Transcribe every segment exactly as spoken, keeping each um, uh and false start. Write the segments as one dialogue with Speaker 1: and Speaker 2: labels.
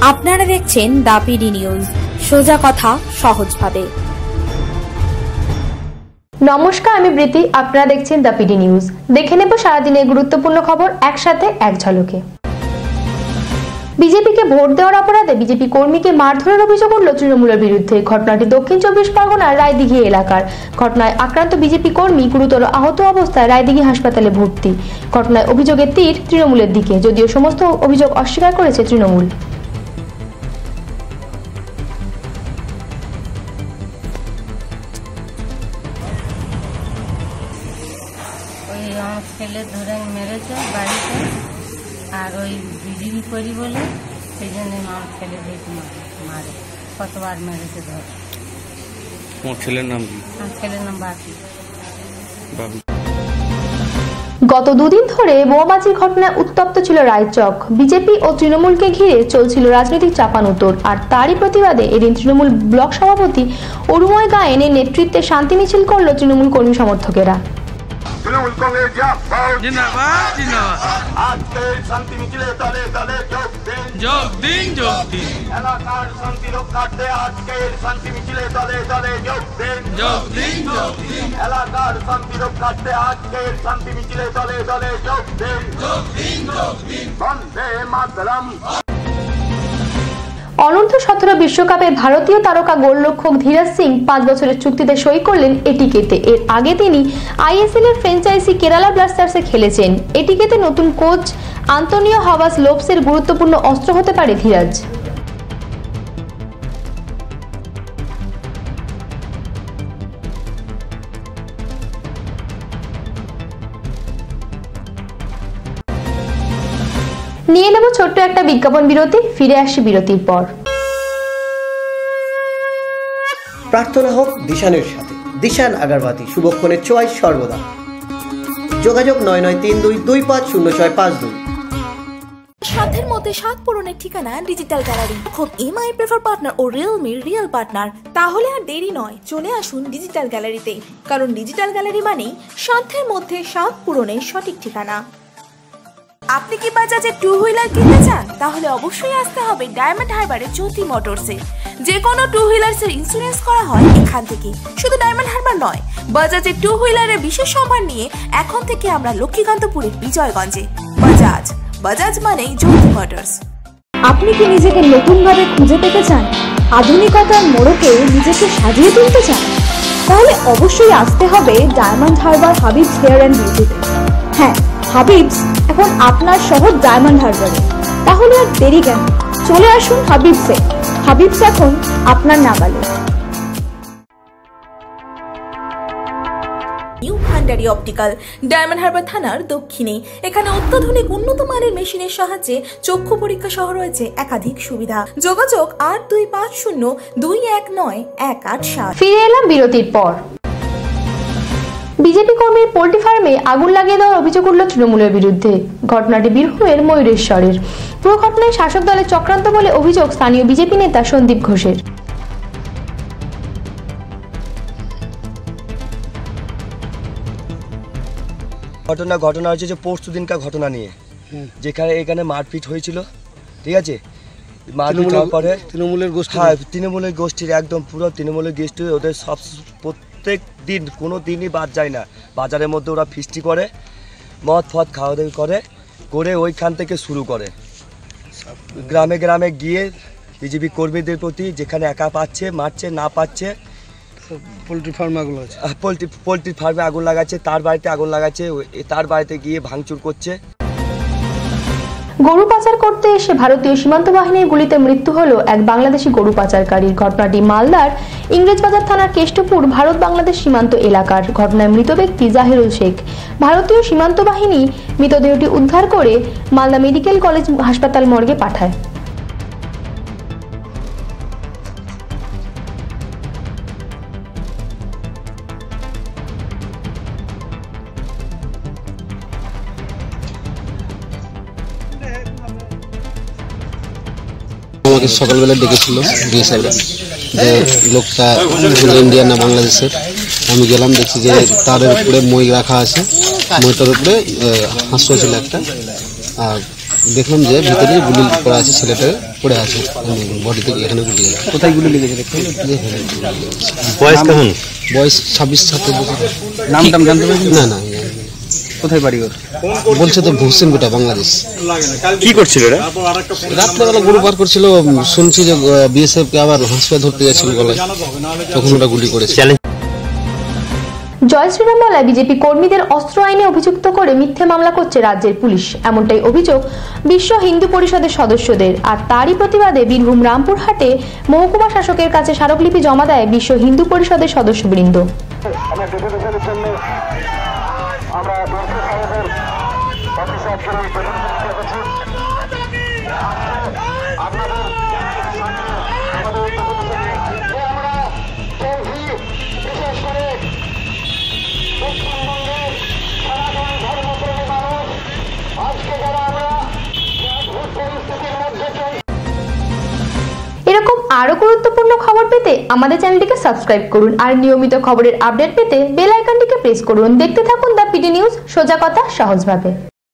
Speaker 1: আপনারা দেখছেন the PD news, সোজা কথা সহজভাবে।
Speaker 2: নমস্কার, আমি প্রীতি। আপনারা দেখছেন দ্য পিডি নিউজ। দেখে নেব সারাদিনের গুরুত্বপূর্ণ খবর একসাথে এক ঝলকে। বিজেপিকে ভোট দেওয়ার অপরাধে বিজেপি কর্মীকে মারধরের অভিযোগ উঠল তৃণমূলের বিরুদ্ধে। ঘটনাটি দক্ষিণ চব্বিশ পরগনার রায়দিঘি এলাকার। ঘটনায় আক্রান্ত বিজেপি কর্মী গুরুতর আহত অবস্থায় রায়দিঘি হাসপাতালে ভর্তি। ঘটনায় অভিযোগের তীর তৃণমূলের দিকে, যদিও সমস্ত অভিযোগ অস্বীকার করেছে তৃণমূল।
Speaker 3: ছেলে ধরে মেরেছে বাড়িতে, আর ওই বিজেপি করি বলে সেই জন্য আমার ছেলে দেখি মারে, কতবার মেরেছে ধরে।
Speaker 4: তোমার ছেলের নাম কি?
Speaker 3: আমার ছেলের নাম বাপি।
Speaker 2: গত দুদিন ধরে বোমাবাজির ঘটনায় উত্তপ্ত ছিল রায়চক। বিজেপি ও তৃণমূলকে ঘিরে চলছিল রাজনৈতিক চাপানুতোর, আর তারই প্রতিবাদে এদিন তৃণমূল ব্লক সভাপতি অরুময় গায়েনের নেতৃত্বে শান্তি মিছিল করল তৃণমূল কর্মী সমর্থকেরা।
Speaker 5: তৃণমূল কংগ্রেস জিন্দাবাদ জিন্দাবাদ। আজকে শান্তি মিছিলে দলে দলে যোগ দিন যোগ দিন যোগ দিন। এলাকার শান্তি রক্ষার্থে আজকের শান্তি মিছিলে দলে দলে যোগ দিন যোগ দিন যোগ দিন। এলাকার শান্তি রক্ষার্থে আজকের শান্তি মিছিলে দলে দলে যোগ দিন যোগ দিন যোগ দিন। বন্দে মাতরম।
Speaker 2: অনূর্ধ্ব সতেরো বিশ্বকাপে ভারতীয় তারকা গোলরক্ষক ধীরাজ সিং পাঁচ বছরের চুক্তিতে সই করলেন এটিকেতে। এর আগে তিনি আইএসএল এর ফ্র্যাঞ্চাইজি কেরালা ব্লাস্টার্সে খেলেছেন। এটিকেতে নতুন কোচ আন্তোনিও হাভাস লোপসের গুরুত্বপূর্ণ অস্ত্র হতে পারে ধীরাজ। নিয়ে নেব ছোট্ট একটা বিজ্ঞাপন বিরতি, ফিরে আসি বিরতির পর।
Speaker 6: প্রার্থনা হোক দিশানের সাথে। দিশান আগারবাতি, শুভক্ষণের চয়েস সর্বদা। যোগাযোগ নয় নয় তিন দুই দুই পাঁচ শূন্য ছয় পাঁচ দুই।
Speaker 7: সাধ্যের মধ্যে সাত পূরণের ঠিকানা ডিজিটাল গ্যালারি। এখন এমআই প্রেফার পার্টনার ও রিয়েলমি রিয়েল পার্টনার। তাহলে আর দেরি নয়, চলে আসুন ডিজিটাল গ্যালারিতে, কারণ ডিজিটাল গ্যালারি মানেই সাধ্যের মধ্যে সাত পূরণের সঠিক ঠিকানা। আপনি কি বাজাজের টু হুইলার কিনতে চান? তাহলে অবশ্যই আসতে হবে ডায়মন্ড হারবারের জ্যোতি মোটরসে। যে কোনো টু হুইলার্সের ইন্স্যুরেন্স করা হয় এখান থেকে। শুধু ডায়মন্ড হারবার নয়, বাজাজের টু হুইলারের বিশেষ সম্মান নিয়ে এখন থেকে আমরা লক্ষ্মীকান্তপুরের বিজয়গঞ্জে। বাজাজ, বাজাজ মানেই জ্যোতি মোটরস।
Speaker 2: আপনি কি নিজেকে নতুনভাবে খুঁজে পেতে চান? আধুনিকতার মোড়কে নিজেকে সাজিয়ে তুলতে চান? তাহলে অবশ্যই আসতে হবে ডায়মন্ড হারবার হাবিবস হেয়ার অ্যান্ড বিউটিতে। হ্যাঁ, হাবিবস এখন আপনার শহর ডায়মন্ড হারবারে। তাহলে আর দেরি কেন, চলে আসুন হাবিবসে। হাবিবস এখন আপনার নাগালে।
Speaker 7: নিউ ভান্ডারি অপটিক্যাল, ডায়মন্ড হারবার থানার দক্ষিণে। এখানে অত্যাধুনিক উন্নত মানের মেশিনের সাহায্যে চক্ষু পরীক্ষা সহ রয়েছে একাধিক সুবিধা। যোগাযোগ আট দুই পাঁচ শূন্য দুই এক নয় এক আট সাত।
Speaker 2: ফিরে এলাম বিরতির পর। বিজেপি কর্মীর পোল্ট্রি ফার্মে আগুন লাগিয়ে দেওয়ার অভিযোগ উঠল তৃণমূলের বিরুদ্ধে। ঘটনাটি বীরভূমের ময়ূরেশ্বরের। পুরো ঘটনায় শাসক দলের চক্রান্ত বলে অভিযোগ স্থানীয় বিজেপি নেতা সন্দীপ ঘোষের।
Speaker 8: ঘটনা ঘটনা হচ্ছে যে পরশু দিনকার ঘটনা নিয়ে, যেখানে এখানে মারপিট হয়েছিল, ঠিক আছে। মারপিট হওয়ার পরে তৃণমূলের গোষ্ঠী, হ্যাঁ তৃণমূলের গোষ্ঠীর একদম পুরো তৃণমূলের গোষ্ঠী, ওদের সব প্রত্যেক দিন কোনো দিনই বাদ যায় না। বাজারের মধ্যে ওরা ফিস্টি করে, মদ ফদ খাওয়া দাওয়া করে করে ওইখান থেকে শুরু করে গ্রামে গ্রামে গিয়ে বিজেপি কর্মীদের প্রতি যেখানে একা পাচ্ছে মারছে, না পাচ্ছে পোলট্রি ফার্মে আগুন লাগাচ্ছে, পোলট্রি পোলট্রি ফার্মে আগুন লাগাচ্ছে, তার বাড়িতে আগুন লাগাচ্ছে, তার বাড়িতে গিয়ে ভাঙচুর করছে।
Speaker 2: গরু পাচার করতে এসে ভারতীয় সীমান্ত বাহিনীর গুলিতে মৃত্যু হলো এক বাংলাদেশি গরু পাচারকারীর। ঘটনাটি মালদার ইংরেজবাজার থানার কেষ্টপুর ভারত বাংলাদেশ সীমান্ত এলাকার। ঘটনায় মৃত ব্যক্তি জাহিরুল শেখ। ভারতীয় সীমান্ত বাহিনী মৃতদেহটি উদ্ধার করে মালদা মেডিকেল কলেজ হাসপাতাল মর্গে পাঠায়।
Speaker 9: আমাকে সকালবেলা ডেকেছিল ডিএ সাহেবরা যে লোকটা ইন্ডিয়ান না বাংলাদেশের। আমি গেলাম, দেখছি যে তারের উপরে মই রাখা আছে, মইটার উপরে হাঁসুয়া ছিল একটা, আর দেখলাম যে ভিতরে গুলি করা আছে, ছেলেটা পড়ে আছে বডিতে, এখানে গুলি আছে।
Speaker 10: কোথায় গুলি লেগেছে দেখতে?
Speaker 9: বয়স কেমন? বয়স ছাব্বিশ সাতাশ বছর।
Speaker 10: নাম টাম জানতে পারছেন?
Speaker 9: না না।
Speaker 10: কোথায় বাড়ি ওর?
Speaker 9: বলছে তো ভূষণ বেটা, বাংলাদেশ।
Speaker 10: কি করছিল এরা?
Speaker 9: রাত্রেবেলা গরু পার করছিল, শুনছি যে বিএসএফ কে আবার হাসপাতাল ধরতে যাচ্ছিল গলায়, তখন ওটা গুলি করেছে।
Speaker 2: জয় শ্রীরাম বলায় বিজেপি কর্মীদের অস্ত্র আইনে অভিযুক্ত করে মিথ্যে মামলা করছে রাজ্যের পুলিশ, এমনটাই অভিযোগ বিশ্ব হিন্দু পরিষদের সদস্যদের। আর তারই প্রতিবাদে বীরভূম রামপুরহাটে মহকুমা শাসকের কাছে স্মারকলিপি জমা দেয় বিশ্ব হিন্দু পরিষদের সদস্যবৃন্দ। এরকম আরো গুরুত্বপূর্ণ খবর পেতে আমাদের চ্যানেলটিকে সাবস্ক্রাইব করুন আর নিয়মিত খবরের আপডেট পেতে বেল আইকনটিকে প্রেস করুন। দেখতে থাকুন দ্য পিডি নিউজ, সোজা কথা সহজভাবে।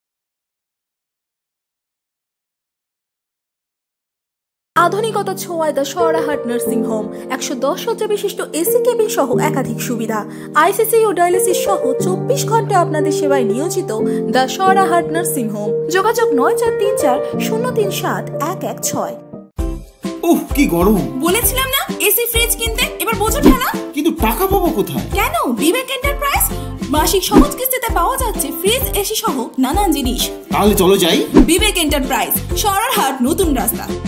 Speaker 7: আধুনিকতা ছোঁয়ায় দ্য সরাহাট নার্সিং হোম, একশো দশ শয্যা বিশিষ্ট এসি কেবিন সহ একাধিক সুবিধা, আইসিসি ও ডায়ালিসিস সহ চব্বিশ ঘন্টা আপনাদের সেবায় নিয়োজিত দ্য সরাহাট নার্সিং হোম। যোগাযোগ নয় চার তিন চার শূন্য তিন সাত এক এক ছয়।
Speaker 11: উফ কি গরম!
Speaker 7: বলেছিলাম না এসি ফ্রিজ কিনতে, এবার বোঝো ঠেলা।
Speaker 11: কিন্তু টাকা পাবো কোথায়?
Speaker 7: কেন, বিবেক এন্টারপ্রাইজ মাসিক সহজ কিস্তিতে পাওয়া যাচ্ছে ফ্রিজ এসি সহ নানান জিনিস।
Speaker 11: তাহলে চলো যাই।
Speaker 7: বিবেক এন্টারপ্রাইজ, সরারহাট নতুন রাস্তা।